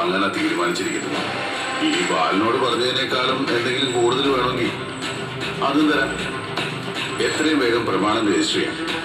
വാങ്ങാനാ തീരുമാനിച്ചിരിക്കുന്നത്. ഈ ബാലിനോട് പറഞ്ഞതിനേക്കാളും എന്തെങ്കിലും കൂടുതൽ വേണമെങ്കിൽ അതും തരാം. എത്രയും വേഗം പ്രമാണം രജിസ്റ്റർ ചെയ്യാം.